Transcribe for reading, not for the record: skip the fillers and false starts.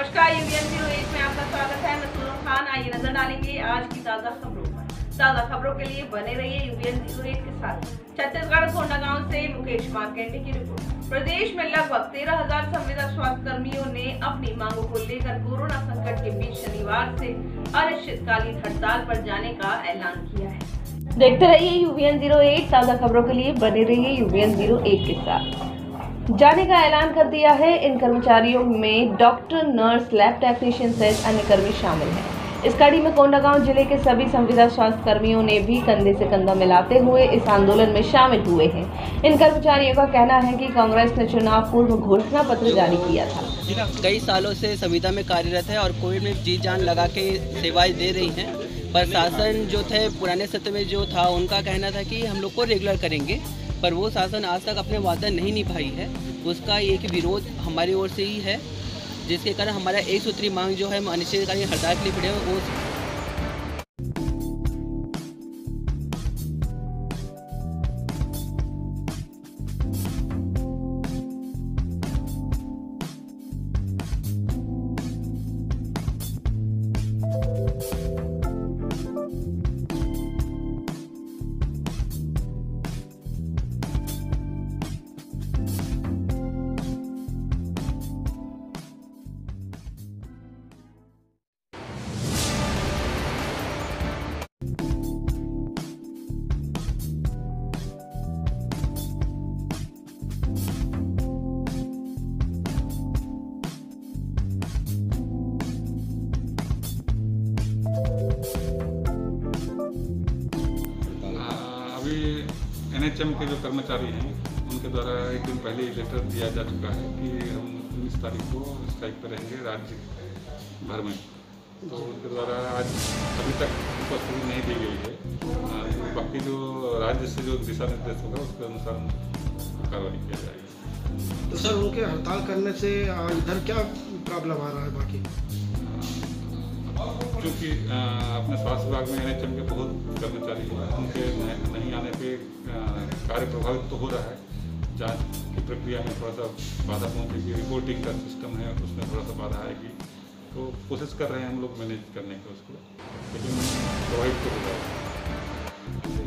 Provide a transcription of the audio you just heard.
नमस्कार, UVN08 में आपका स्वागत है। मैं सोनम खान। आइए नजर डालेंगे आज की ताजा खबरों पर। ताजा खबरों के लिए बने रहिए UVN08 के साथ। छत्तीसगढ़ कोंडागांव से मुकेश मार्केंडे की रिपोर्ट। प्रदेश में लगभग 13,000 संविदा स्वास्थ्य कर्मियों ने अपनी मांगों को लेकर कोरोना संकट के बीच शनिवार से अनिश्चितकालीन हड़ताल पर जाने का ऐलान किया है। देखते रहिए UVN08। ताजा खबरों के लिए बने रहिए UVN08 के साथ। जाने का ऐलान कर दिया है। इन कर्मचारियों में डॉक्टर, नर्स, लैब टेक्नीशियन सहित अन्य कर्मी शामिल हैं। इस कड़ी में कोंडागांव जिले के सभी संविदा स्वास्थ्य कर्मियों ने भी कंधे से कंधा मिलाते हुए इस आंदोलन में शामिल हुए हैं। इन कर्मचारियों का कहना है कि कांग्रेस ने चुनाव पूर्व घोषणा पत्र जारी किया था। कई सालों से संविदा में कार्यरत है और कोविड में जी जान लगा के सेवाएं दे रही हैं। प्रशासन जो थे पुराने सत्र में जो था, उनका कहना था कि हम लोग को रेगुलर करेंगे, पर वो शासन आज तक अपने वादा नहीं निभाई है। उसका एक विरोध हमारी ओर से ही है, जिसके कारण हमारा एक सूत्री मांग जो है अनिश्चितकालीन हड़ताल के लिए खड़े हैं। वो NHM के जो कर्मचारी हैं उनके द्वारा एक दिन पहले ही लेटर दिया जा चुका है कि हम 19 तारीख को स्ट्राइक पर रहेंगे राज्य भर में। तो उनके द्वारा आज अभी तक उपस्थिति नहीं दी गई है। तो बाकी जो राज्य से जो दिशा निर्देश होगा उसके अनुसार कार्रवाई किया जाएगी। तो सर, उनके हड़ताल करने से इधर क्या प्रॉब्लम आ रहा है? बाकी क्योंकि अपने स्वास्थ्य विभाग में NHM के बहुत कर्मचारी हैं, उनके नहीं आने पे कार्य प्रभावित तो हो रहा है। जांच की प्रक्रिया में थोड़ा सा बाधा पहुंचेगी, रिपोर्टिंग का सिस्टम है उसमें थोड़ा सा बाधा आएगी। तो कोशिश कर रहे हैं हम लोग मैनेज करने की उसको, लेकिन प्रभावित तो होगा।